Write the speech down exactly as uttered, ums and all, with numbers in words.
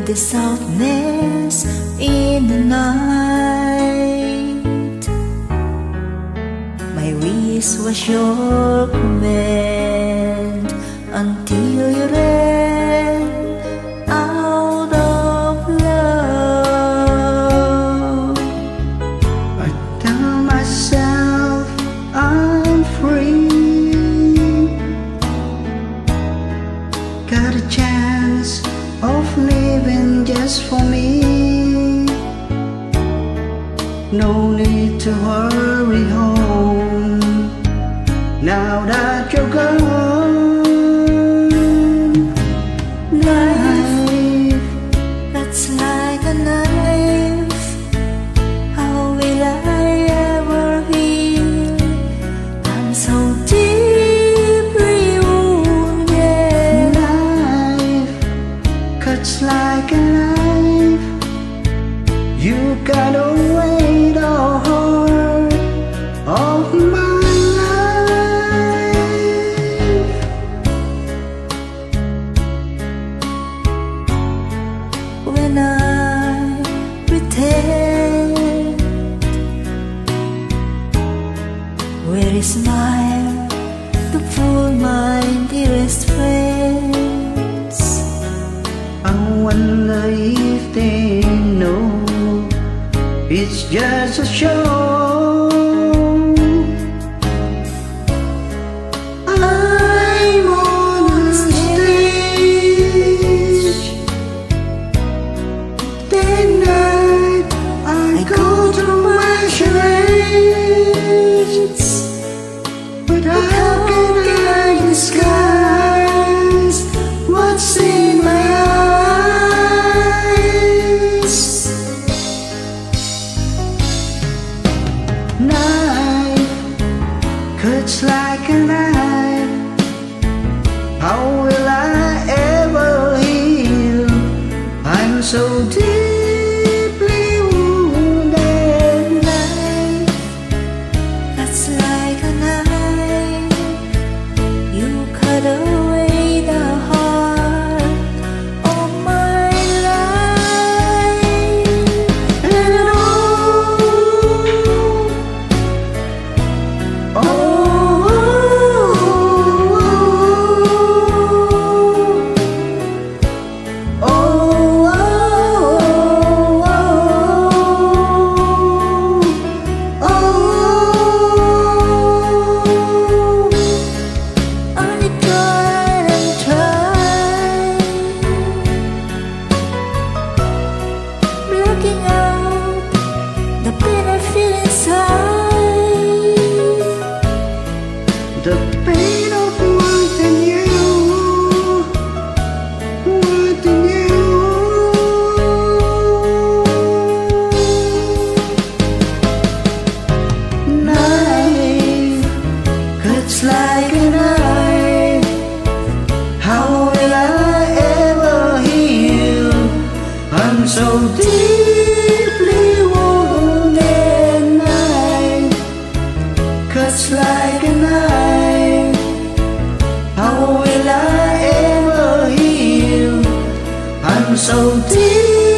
the softness in the night. My wish was your command until you ran out of love. I tell myself I'm free, got a chance of living just for me. No need to hurry home now that you're gone. Life, that's like a knife. How will I ever heal? I'm so deeply wounded. Life cuts like a knife. You got away the heart of my life. When I pretend, where is smile to fool my dearest friends? I wonder if they know it's just a show. I'm on the stage. Day and night I go through my charades, but how can I disguise what's in my eyes? Knife cuts like a knife. How will I ever heal? I'm so deeply wounded. Life, that's like a knife. You cut away the heart of my life. And oh, oh, oh, oh, oh, I tried and tried, blocking out the pain I feel inside. the pain of wanting you, wanting you. Knife cuts like a knife. How will I ever heal? I'm so deeply wounded. Knife cuts like a knife. How will I ever heal? I'm so deep.